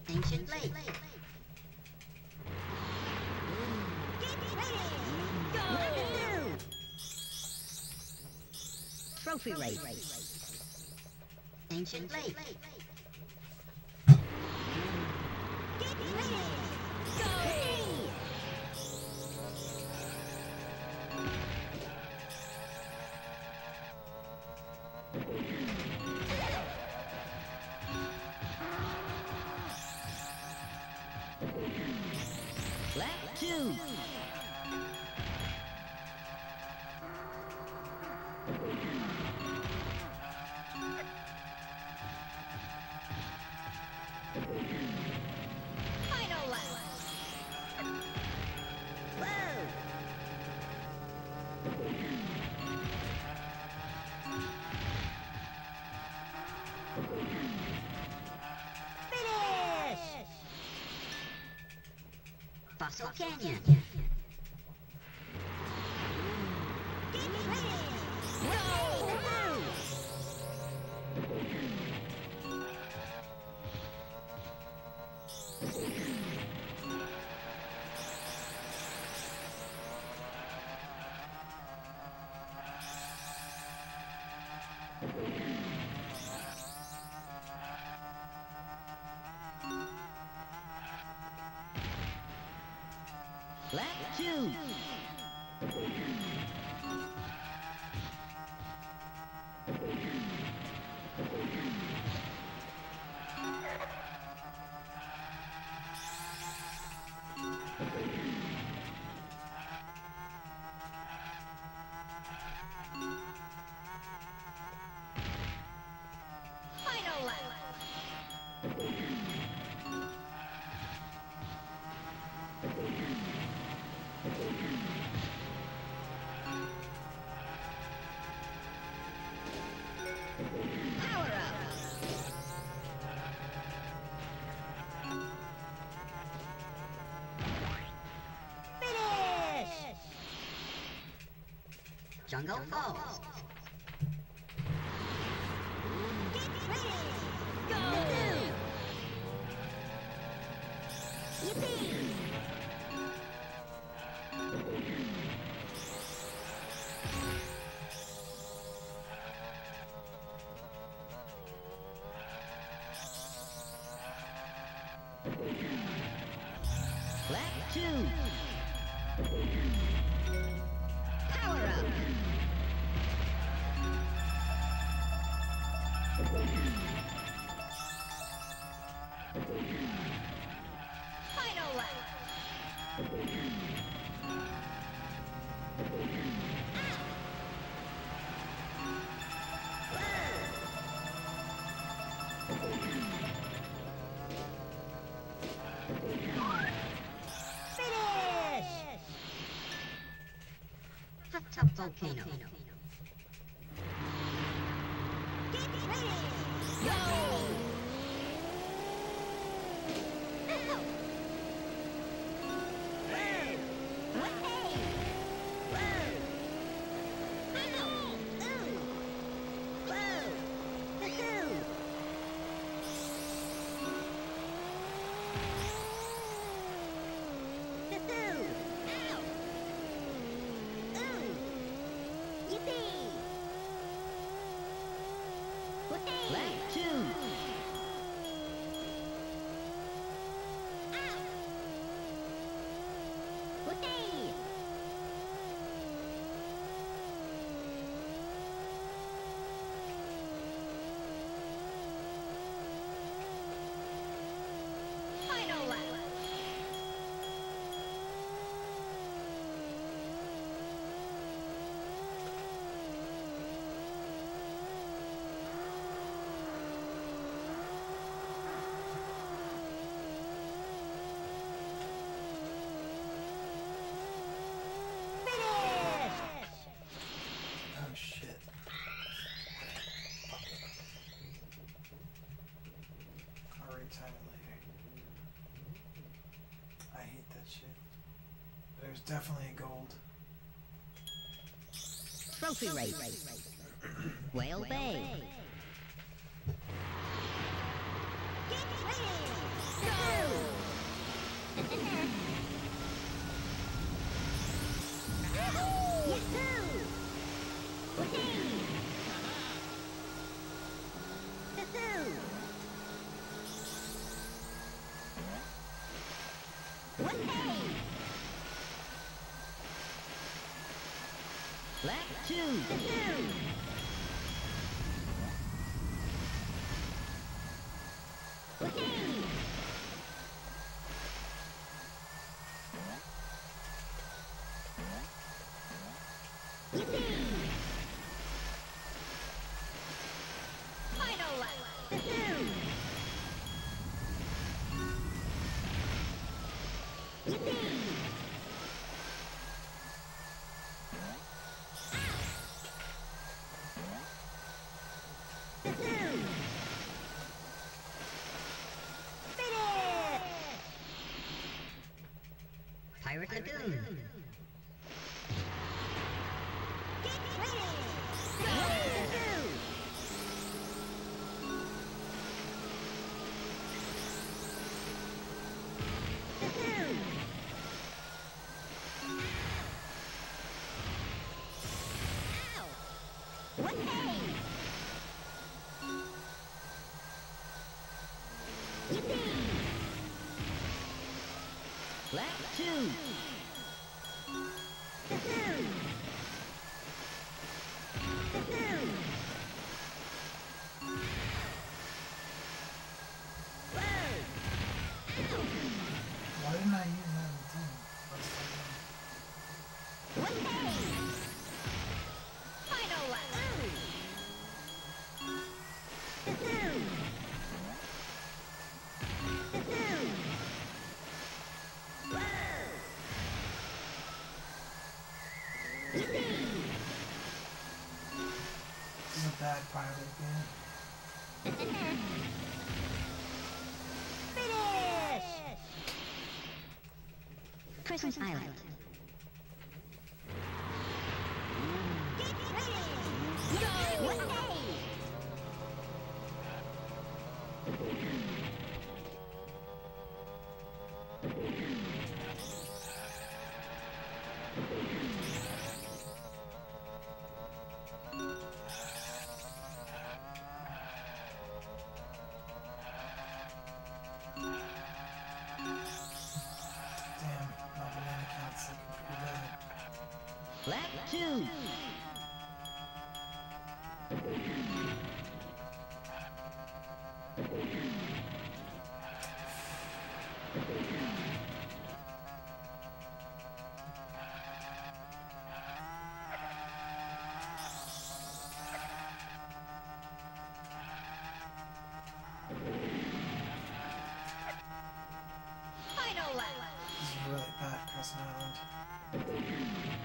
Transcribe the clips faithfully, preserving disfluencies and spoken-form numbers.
Ancient Lake. Get ready! Go! Trophy race. Ancient Lake. Get ready! Go! Lap two. Final lap! Whoa. Finish! Fossil Canyon. Get ready! Go! Lap two. Final lap! Power up. Finish! Jungle Falls. Get ready! Go! Yippee. Lap two. Power up. Final lap! Finish! Hot Top Volcano. Get ready! Go! Lap two. Final lap! Finish! Oh shit. I'll retime it later. I hate that shit. There's definitely a gold. Trophy race. Whale Bay. Get ready! Go! Lap two. Final lap. Pirate Lagoon. Get ready. Go. Ow. Lap two. Why didn't I use that in the team? Last Final lap. This is a bad pilot game. Finish. Christmas Island. Get ready. Go. Damn, my banana count's looking pretty bad. Lap two. Final lap. This is really bad, Crescent Island.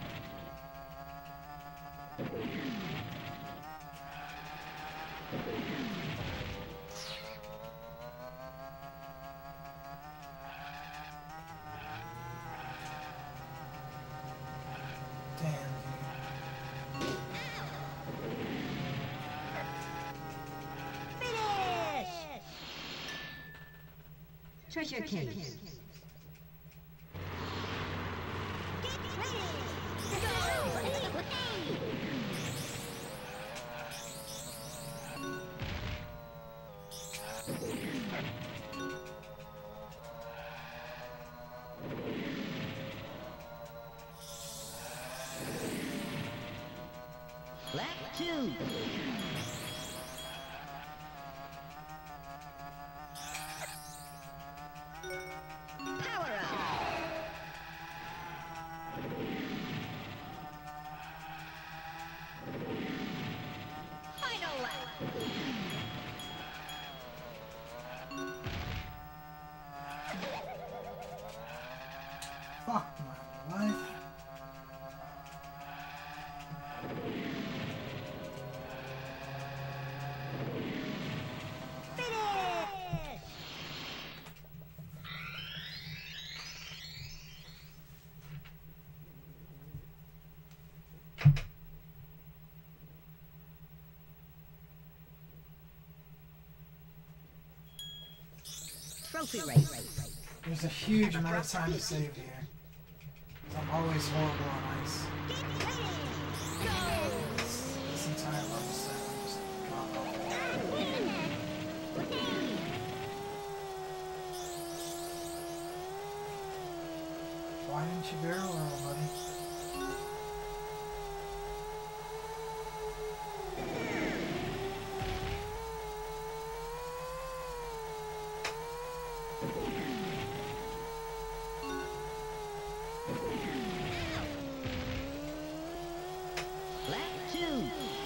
Damn, dude. Finish. Treasure case. Get ready. Go. Lap two. Power up. Final lap. Fuck my life. Finish. Trophy race. There's a huge amount of time to save here. I'm always horrible on ice. Get ready. Go. This, this entire level set, I'm just god awful. Why didn't you barrel roll, buddy? Lap two.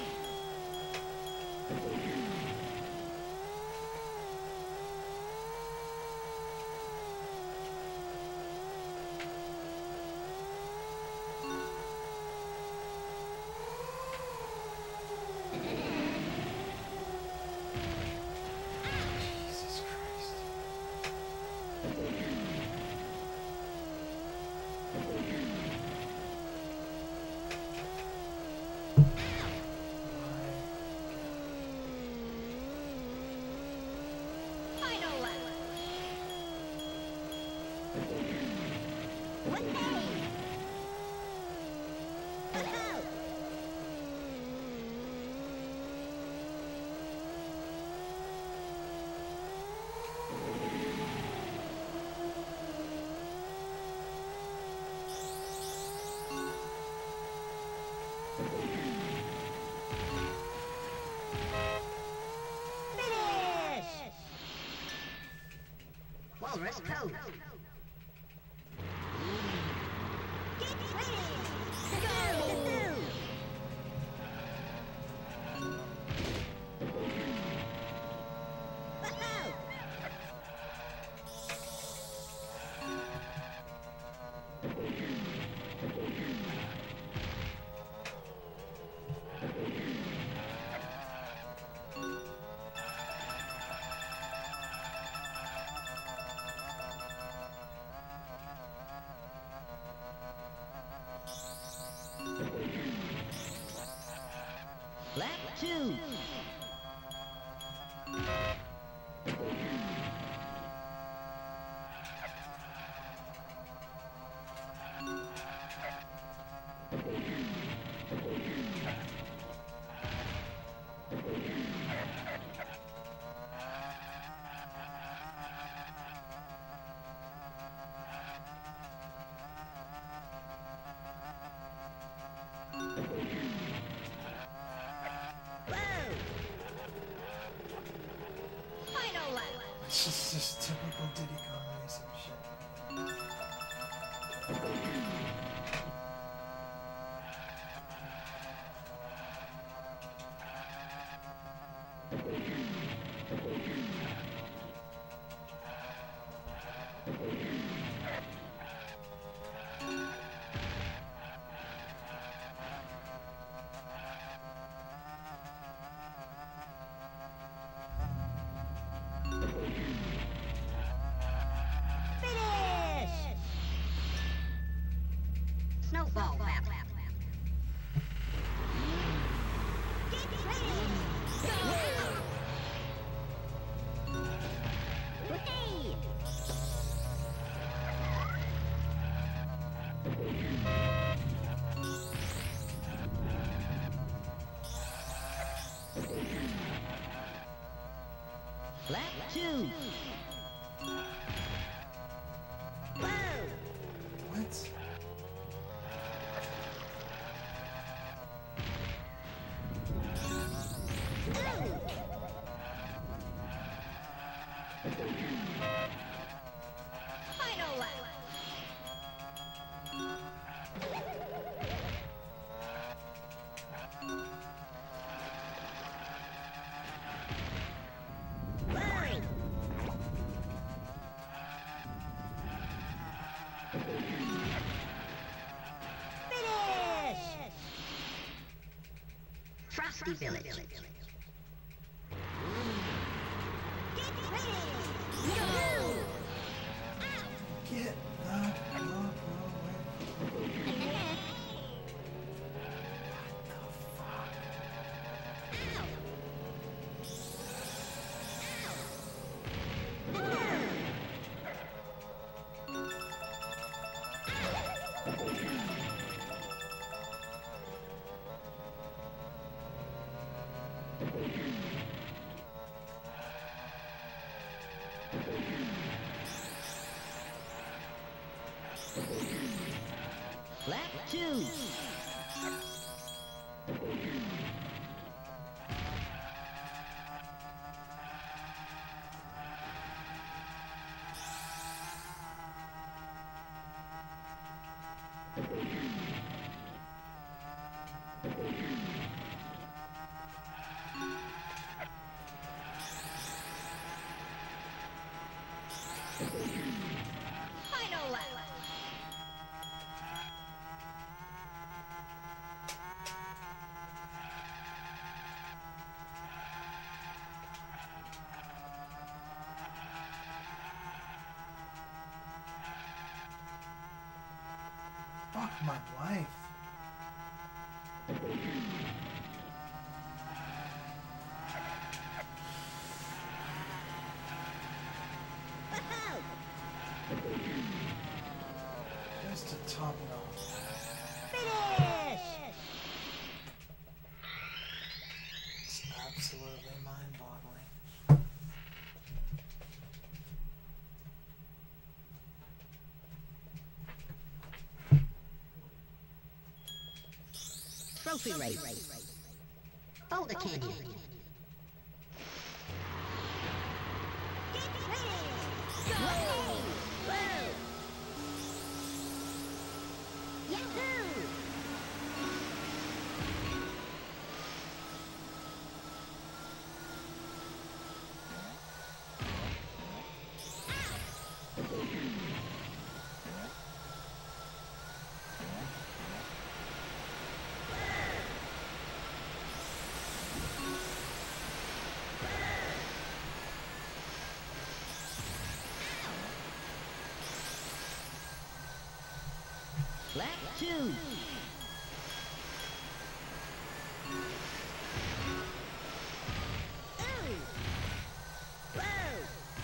Jesus Christ. Final lap. Whoopee! Woohoo! Finish! Walrus pose. Get ready! Go! Woohoo! Lap two. Whoa! Final lap. It's just, just typical Diddy Kong racing shit. Finish! Snowball lap. Get ready! Go! Whoopee! Lap two. Whoa! What? Final lap. Whoa! Finish! Frosty Village. Get ready! Go! Get the fuck away. Ow! two. Final lap. Fuck my life. Woohoo! Just to top it off. Finish! It's absolutely mind-boggling. Trophy race. Oh, the canyon. Get ready! Go! Woo! Yahoo! Lap two. Ooh! Whoa!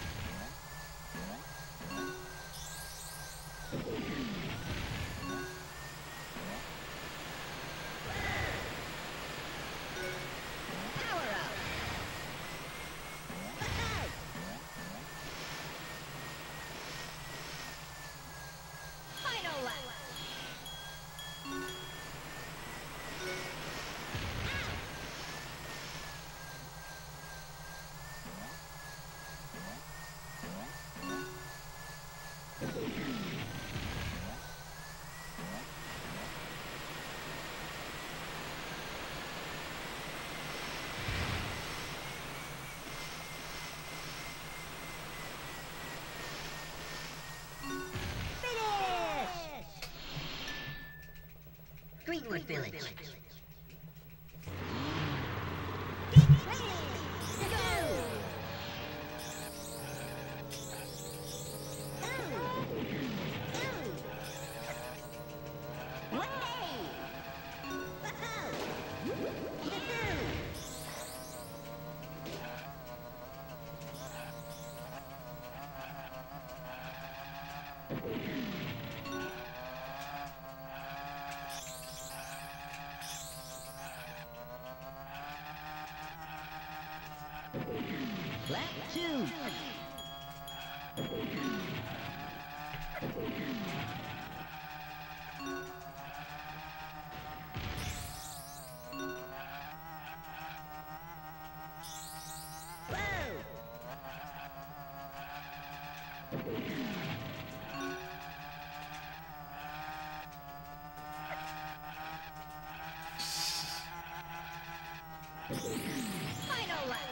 Power up! Woohoo! Final lap! Finish! Greenwood Village. Get ready! Go! Ooh! Ooh! Way! Woohoo! Yahoo! Lap two. Whoa! Final lap!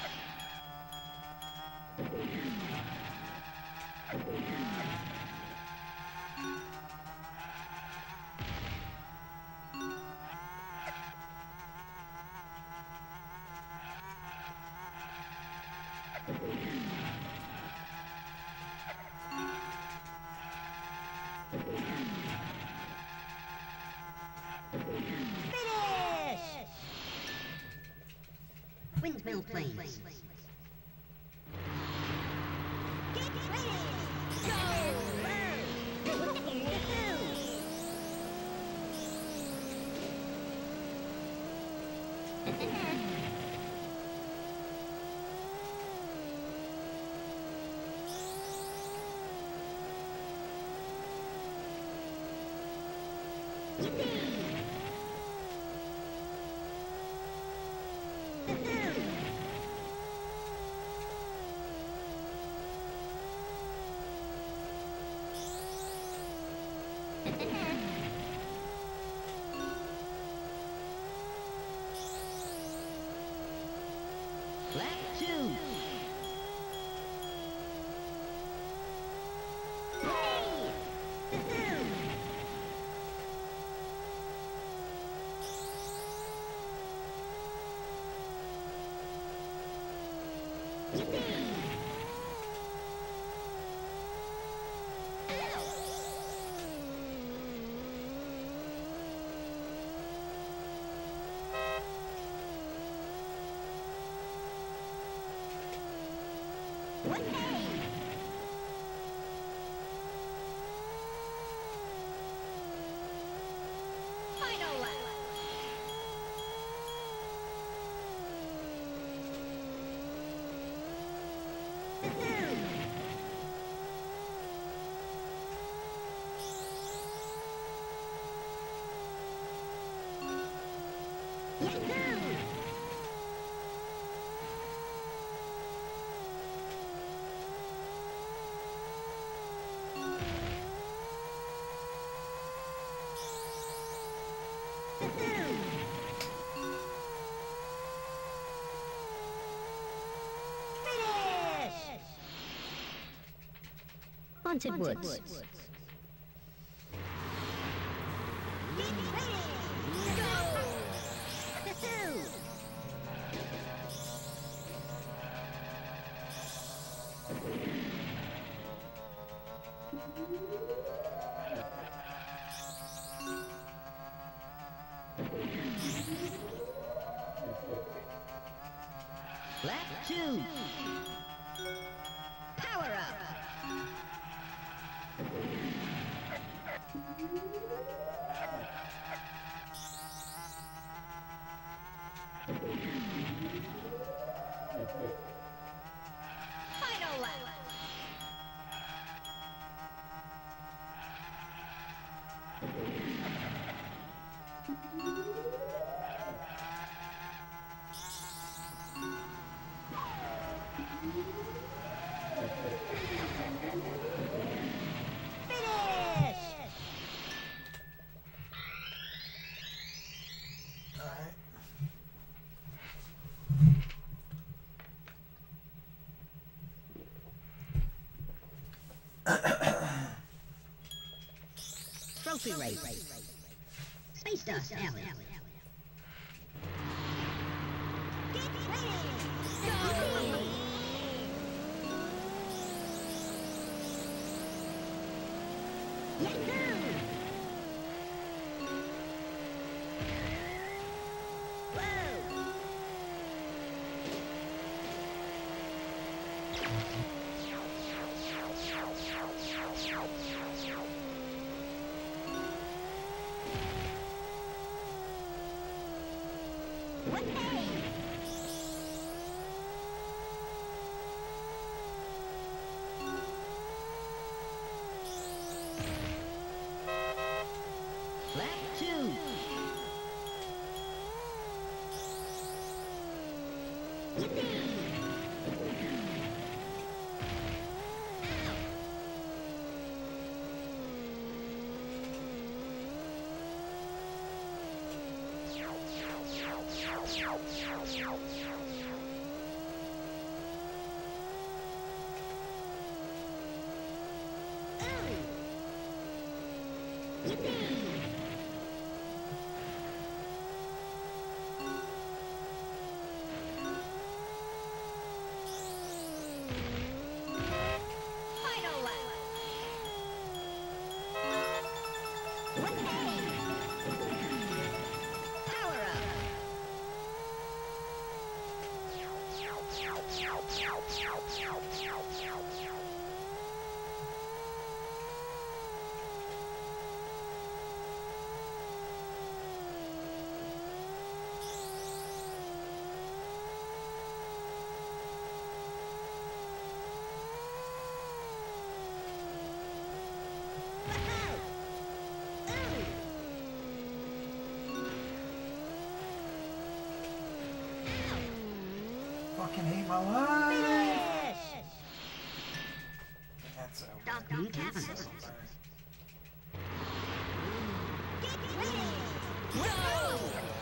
Finish! Windmill Plains. Get ready! Go! Yahoo! Lap two. Final lap. Haunted Woods. Get ready! Go! Lap two. Power up. Final lap. Finish! Alright. Trophy race. Space Dust Alley. Get ready! Go! Yahoo! Whoa! Whoopee! Lap two. Final lap. Whoopee! Power up. my life. Finish! That's over. Doctor Kevin. It's over. Get ready! Go!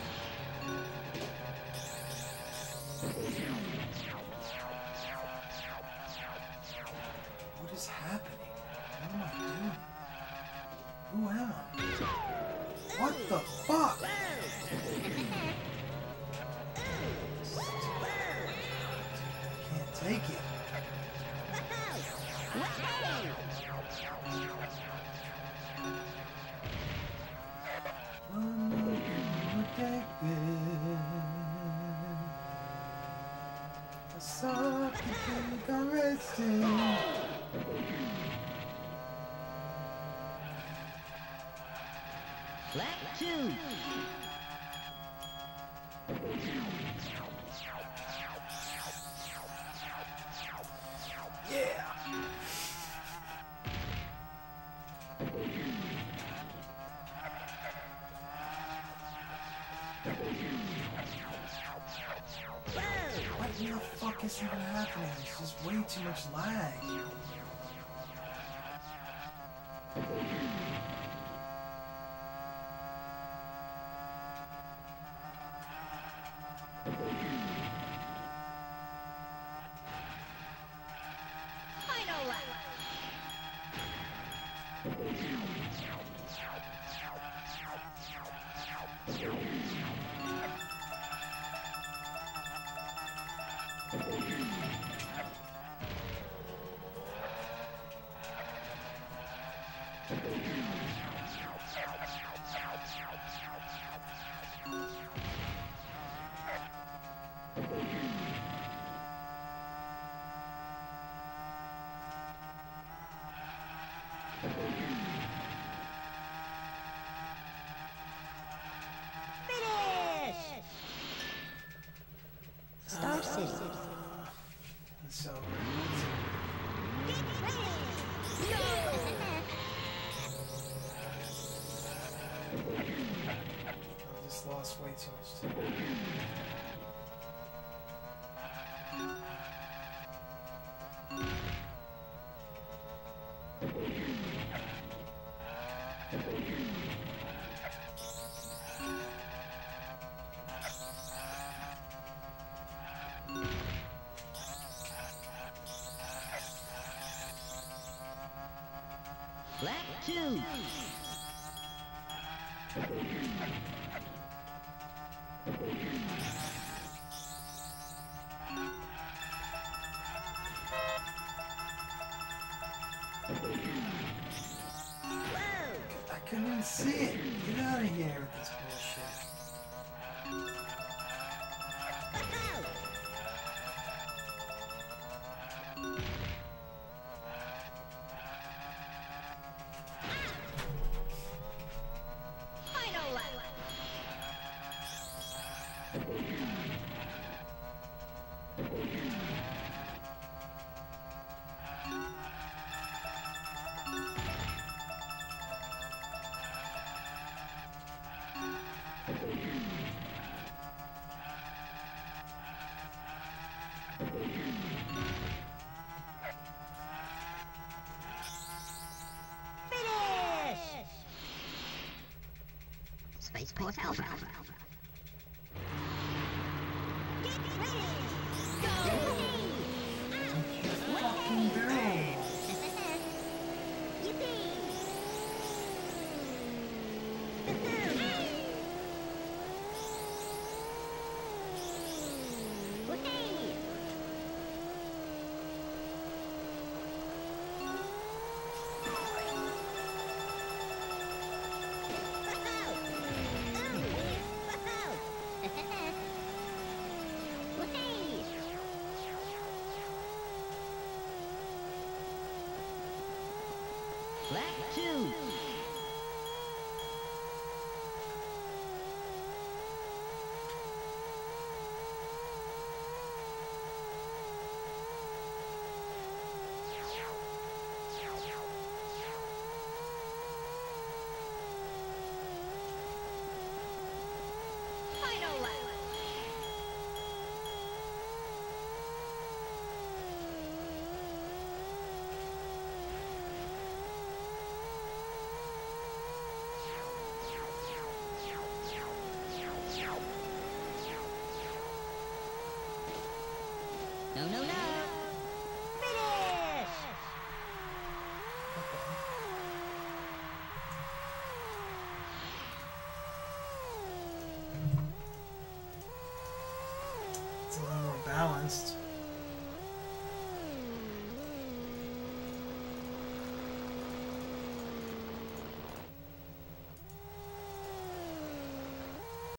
What is happening? What am I doing? Who am I? What the fuck? Can't take it. I saw the think I'm resting. Lap two. Yeah. What the fuck is even happening? It's just way too much lag. Final lap. Finish! Star City. It's over. Get ready! Go! I just lost way too much time. Lap two. I couldn't even see it. Get out of here with this bullshit. Final lap. Finish! Spaceport Alpha. Get ready! Go! Fucking barrel. Yippee! Whee! Lap two. Final lap. honest.